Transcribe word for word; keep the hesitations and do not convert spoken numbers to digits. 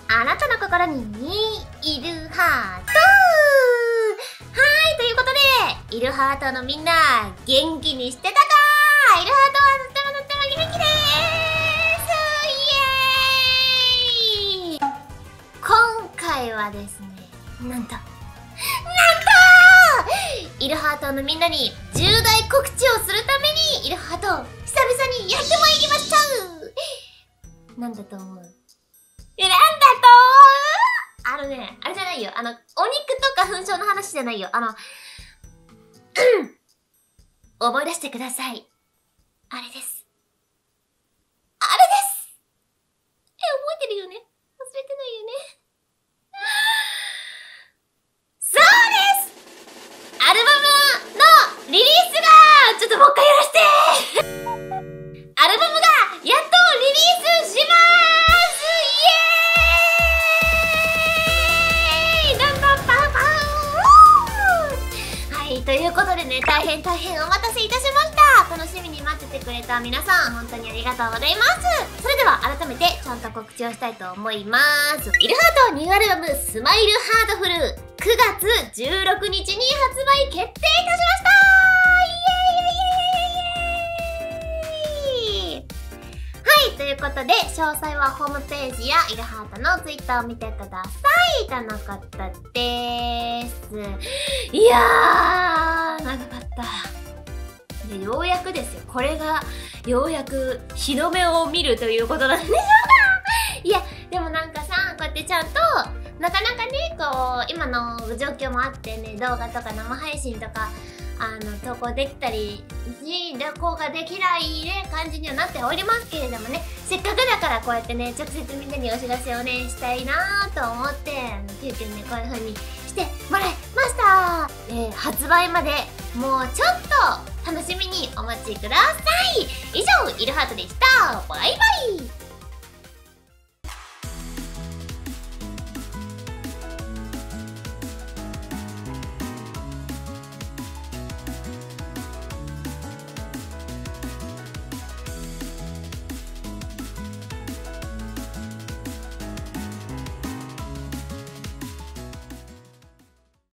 あなたの心にいるハート。はい、ということで、いるハートのみんな、元気にしてたかー。いるハートはとってもとっても元気でーす。イエーイ。今回はですね、なんと、なんといるハートのみんなに重大告知をするために、いるハート、久々にやってまいりました。なんだと思う？え、なんだとあのね、あれじゃないよ。あの、お肉とか粉症の話じゃないよ。あの、思い出してください。あれです。あれです。え、覚えてるよね？忘れてないよね？そうです！アルバムのリリースが、ちょっともう一回やらしてアルバムがやっとリリースしまーす。イエーイ！どんどんパンパン。はい、ということでね、大変大変お待たせいたしました。楽しみに待っててくれた皆さん、本当にありがとうございます。それでは改めてちゃんと告知をしたいと思います。イルハートニューアルバムスマイルハートフルくがつじゅうろくにちに発売決定いたしました。ということで、詳細はホームページやイルハートのツイッターを見てください。とのことでーす。いやー、長かった。で、ようやくですよ。これが、ようやく日の目を見るということなんでしょうか。いや、でもなんかさ、こうやってちゃんと、なかなかね、こう、今の状況もあってね、動画とか生配信とか、あの、投稿できたり、旅行ができないね、感じにはなっておりますけれどもね、せっかくだからこうやってね、直接みんなにお知らせをね、したいなーと思って、あの、急遽ね、こういう風にしてもらいました。えー、発売まで、もうちょっと、楽しみにお待ちください。以上、イルハートでした。バイバイ。